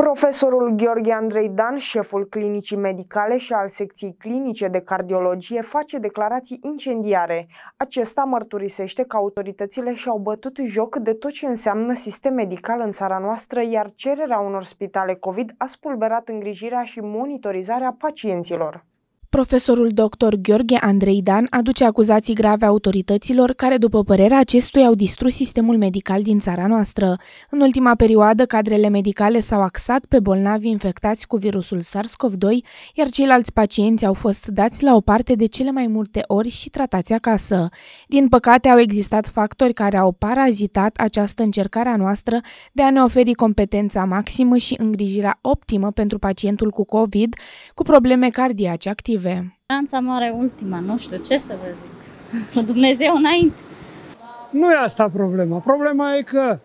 Profesorul Gheorghe Andrei Dan, șeful clinicii medicale și al secției clinice de cardiologie, face declarații incendiare. Acesta mărturisește că autoritățile și-au bătut joc de tot ce înseamnă sistem medical în țara noastră, iar cererea unor spitale COVID a spulberat îngrijirea și monitorizarea pacienților. Profesorul dr. Gheorghe Andrei Dan aduce acuzații grave autorităților care, după părerea acestuia, au distrus sistemul medical din țara noastră. În ultima perioadă, cadrele medicale s-au axat pe bolnavi infectați cu virusul SARS-CoV-2, iar ceilalți pacienți au fost dați la o parte de cele mai multe ori și tratați acasă. Din păcate, au existat factori care au parazitat această încercare a noastră de a ne oferi competența maximă și îngrijirea optimă pentru pacientul cu COVID, cu probleme cardiace active. Speranța mare ultima, nu știu ce să vă zic. Cu Dumnezeu înainte. Nu e asta problema. Problema e că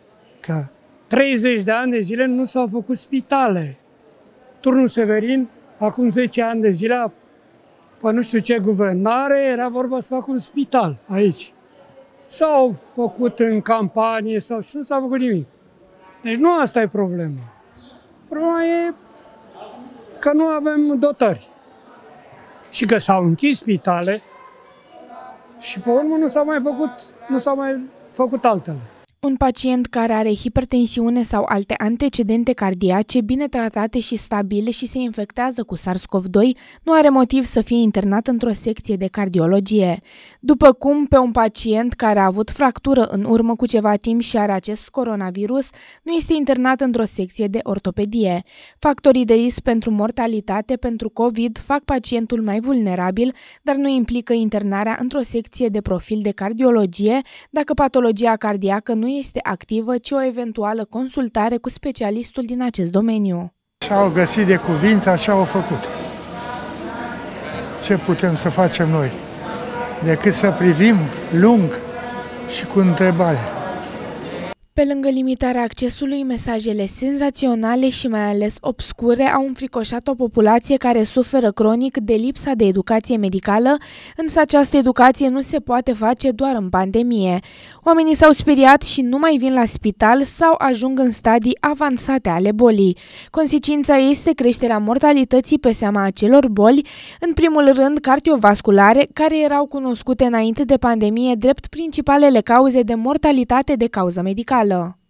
30 de ani de zile nu s-au făcut spitale. Turnul Severin, acum 10 ani de zile, pe nu știu ce guvernare, era vorba să facă un spital aici. S-au făcut în campanie și nu s-a făcut nimic. Deci nu asta e problema. Problema e că nu avem dotări. Și că s-au închis spitale și pe urmă nu s-au mai făcut altele. Un pacient care are hipertensiune sau alte antecedente cardiace bine tratate și stabile și se infectează cu SARS-CoV-2 nu are motiv să fie internat într-o secție de cardiologie. După cum pe un pacient care a avut fractură în urmă cu ceva timp și are acest coronavirus, nu este internat într-o secție de ortopedie. Factorii de risc pentru mortalitate pentru COVID fac pacientul mai vulnerabil, dar nu implică internarea într-o secție de profil de cardiologie dacă patologia cardiacă nu este activă, ci o eventuală consultare cu specialistul din acest domeniu. Și-au găsit de cuvință, așa au făcut. Ce putem să facem noi? Decât să privim lung și cu întrebare. Pe lângă limitarea accesului, mesajele senzaționale și mai ales obscure au înfricoșat o populație care suferă cronic de lipsa de educație medicală, însă această educație nu se poate face doar în pandemie. Oamenii s-au speriat și nu mai vin la spital sau ajung în stadii avansate ale bolii. Consecința este creșterea mortalității pe seama acelor boli, în primul rând cardiovasculare, care erau cunoscute înainte de pandemie drept principalele cauze de mortalitate de cauză medicală.